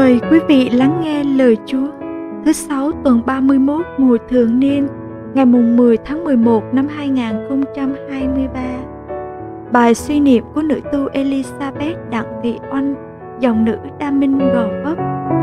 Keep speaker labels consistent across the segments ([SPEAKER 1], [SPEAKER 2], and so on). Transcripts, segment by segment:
[SPEAKER 1] Mời quý vị lắng nghe lời Chúa thứ Sáu tuần 31 mùa Thường Niên, ngày mùng 10 tháng 11 năm 2023. Bài suy niệm của nữ tu Elizabeth Đặng Thị Oanh, dòng nữ Đa Minh Gò Vấp.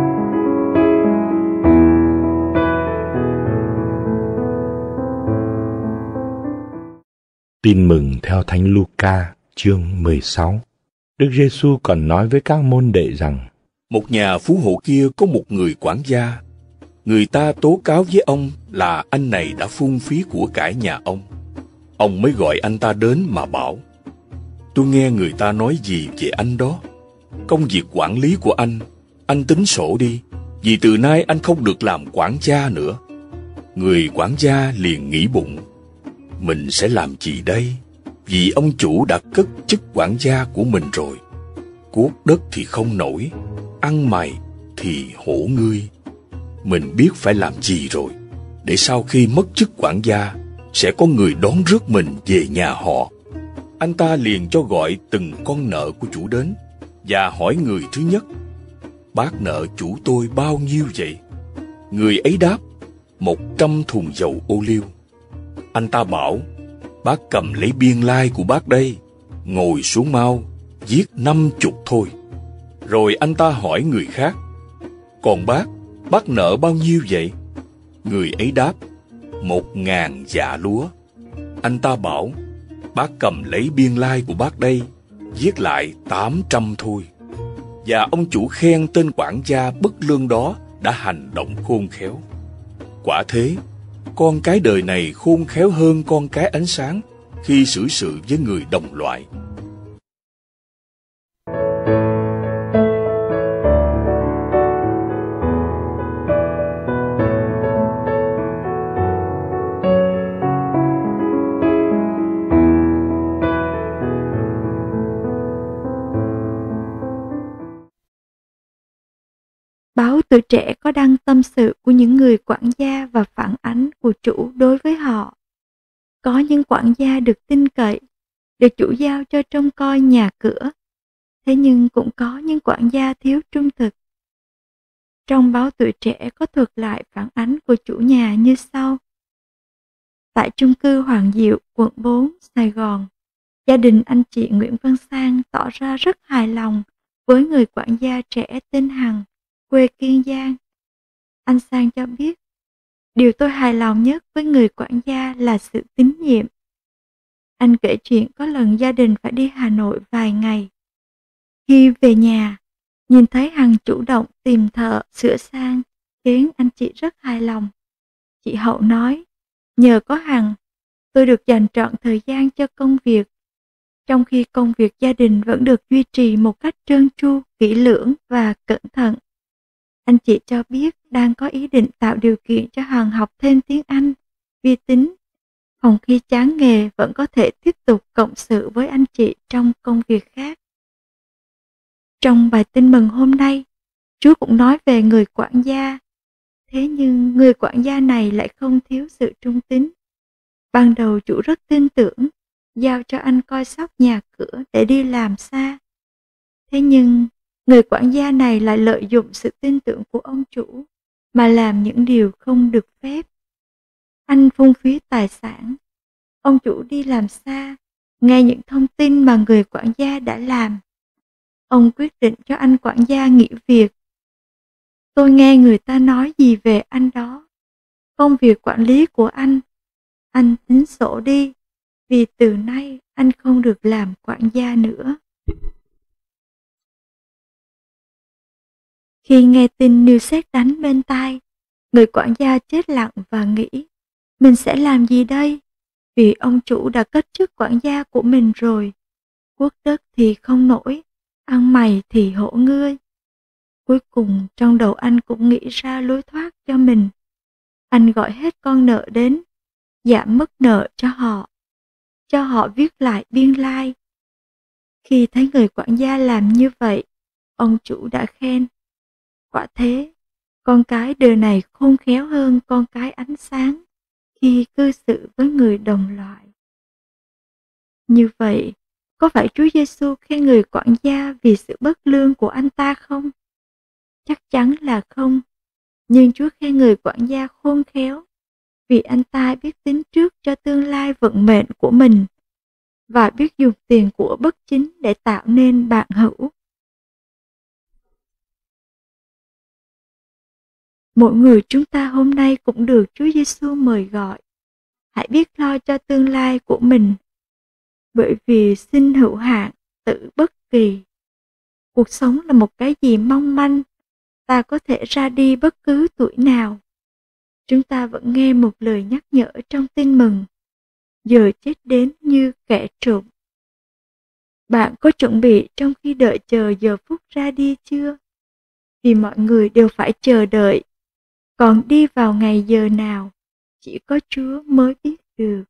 [SPEAKER 2] Tin mừng theo Thánh Luca chương 16. Đức Giêsu còn nói với các môn đệ rằng:
[SPEAKER 3] Một nhà phú hộ kia có một người quản gia. Người ta tố cáo với ông là anh này đã phung phí của cải nhà ông. Ông mới gọi anh ta đến mà bảo: Tôi nghe người ta nói gì về anh đó. Công việc quản lý của anh tính sổ đi, vì từ nay anh không được làm quản gia nữa. Người quản gia liền nghĩ bụng: Mình sẽ làm gì đây? Vì ông chủ đã cất chức quản gia của mình rồi. Cuốc đất thì không nổi, ăn mày thì hổ ngươi. Mình biết phải làm gì rồi, để sau khi mất chức quản gia sẽ có người đón rước mình về nhà họ. Anh ta liền cho gọi từng con nợ của chủ đến và hỏi người thứ nhất: Bác nợ chủ tôi bao nhiêu vậy? Người ấy đáp: 100 thùng dầu ô liu. Anh ta bảo: Bác cầm lấy biên lai của bác đây, ngồi xuống mau, viết 50 thôi. Rồi anh ta hỏi người khác: Còn bác nợ bao nhiêu vậy? Người ấy đáp: 1000 dạ lúa. Anh ta bảo: Bác cầm lấy biên lai của bác đây, viết lại 800 thôi. Và ông chủ khen tên quản gia bất lương đó đã hành động khôn khéo. Quả thế, con cái đời này khôn khéo hơn con cái ánh sáng khi xử sự với người đồng loại.
[SPEAKER 1] Báo Tuổi Trẻ có đăng tâm sự của những người quản gia và phản ánh của chủ đối với họ. Có những quản gia được tin cậy, được chủ giao cho trông coi nhà cửa. Thế nhưng cũng có những quản gia thiếu trung thực. Trong báo Tuổi Trẻ có thuật lại phản ánh của chủ nhà như sau. Tại chung cư Hoàng Diệu, quận 4, Sài Gòn, gia đình anh chị Nguyễn Văn Sang tỏ ra rất hài lòng với người quản gia trẻ tên Hằng, quê Kiên Giang. Anh Sang cho biết, điều tôi hài lòng nhất với người quản gia là sự tín nhiệm. Anh kể chuyện có lần gia đình phải đi Hà Nội vài ngày. Khi về nhà, nhìn thấy Hằng chủ động tìm thợ sửa sang, khiến anh chị rất hài lòng. Chị Hậu nói, nhờ có Hằng, tôi được dành trọn thời gian cho công việc, trong khi công việc gia đình vẫn được duy trì một cách trơn tru, kỹ lưỡng và cẩn thận. Anh chị cho biết đang có ý định tạo điều kiện cho Hằng học thêm tiếng Anh, vi tính, phòng khi chán nghề vẫn có thể tiếp tục cộng sự với anh chị trong công việc khác. Trong bài tin mừng hôm nay, Chúa cũng nói về người quản gia. Thế nhưng người quản gia này lại không thiếu sự trung tín. Ban đầu chủ rất tin tưởng, giao cho anh coi sóc nhà cửa để đi làm xa. Thế nhưng người quản gia này lại lợi dụng sự tin tưởng của ông chủ mà làm những điều không được phép. Anh phung phí tài sản. Ông chủ đi làm xa, nghe những thông tin mà người quản gia đã làm. Ông quyết định cho anh quản gia nghỉ việc. Tôi nghe người ta nói gì về anh đó. Công việc quản lý của anh tính sổ đi, vì từ nay anh không được làm quản gia nữa. Khi nghe tin như sét đánh bên tai, người quản gia chết lặng và nghĩ, mình sẽ làm gì đây? Vì ông chủ đã cất chức quản gia của mình rồi. Cuốc đất thì không nổi, ăn mày thì hổ ngươi. Cuối cùng trong đầu anh cũng nghĩ ra lối thoát cho mình. Anh gọi hết con nợ đến, giảm mức nợ cho họ viết lại biên lai. Khi thấy người quản gia làm như vậy, ông chủ đã khen, quả thế, con cái đời này khôn khéo hơn con cái ánh sáng khi cư xử với người đồng loại. Như vậy, có phải Chúa Giêsu khen người quản gia vì sự bất lương của anh ta không? Chắc chắn là không. Nhưng Chúa khen người quản gia khôn khéo, vì anh ta biết tính trước cho tương lai vận mệnh của mình và biết dùng tiền của bất chính để tạo nên bạn hữu. Mỗi người chúng ta hôm nay cũng được Chúa Giêsu mời gọi. Hãy biết lo cho tương lai của mình, bởi vì sinh hữu hạn, tử bất kỳ. Cuộc sống là một cái gì mong manh, ta có thể ra đi bất cứ tuổi nào. Chúng ta vẫn nghe một lời nhắc nhở trong Tin Mừng, giờ chết đến như kẻ trộm. Bạn có chuẩn bị trong khi đợi chờ giờ phút ra đi chưa? Vì mọi người đều phải chờ đợi, còn đi vào ngày giờ nào, chỉ có Chúa mới biết được.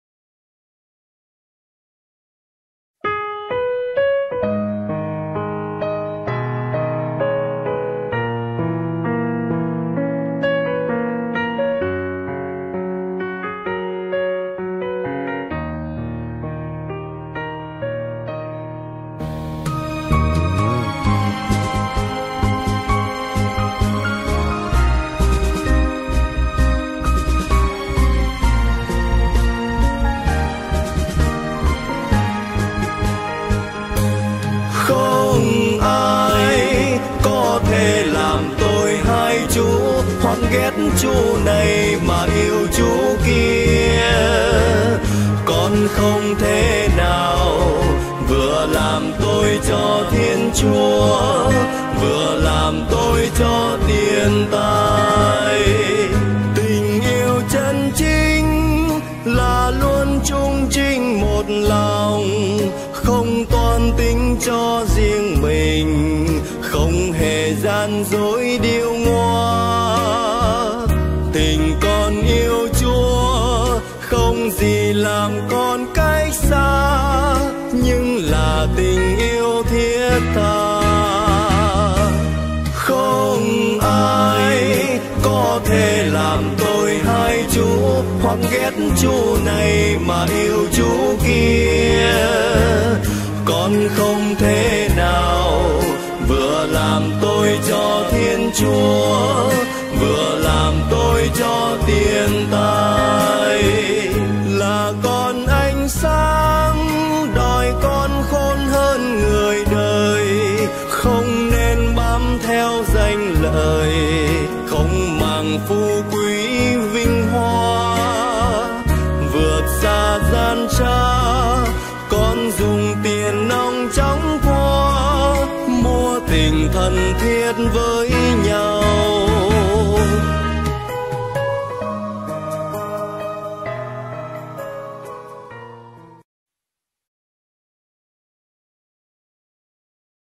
[SPEAKER 4] Ghét chú này mà yêu chú kia, con không thể nào vừa làm tôi cho Thiên Chúa, vừa làm tôi cho tiền tài. Tình yêu chân chính là luôn trung trinh một lòng, không toan tính cho riêng mình, không hề gian dối điêu ngoa. Tình con yêu Chúa không gì làm con cách xa, nhưng là tình yêu thiết tha. Không ai có thể làm tôi hai chú, hoặc ghét chú này mà yêu chú kia. Con không thể nào vừa làm tôi cho Thiên Chúa, vừa làm tôi cho tiền tài. Là con ánh sáng đòi con khôn hơn người đời, không nên bám theo danh lợi, không màng phú quý vinh hoa. Vượt xa gian trá, con dùng tiền nong chóng qua, mua tình thân thiết với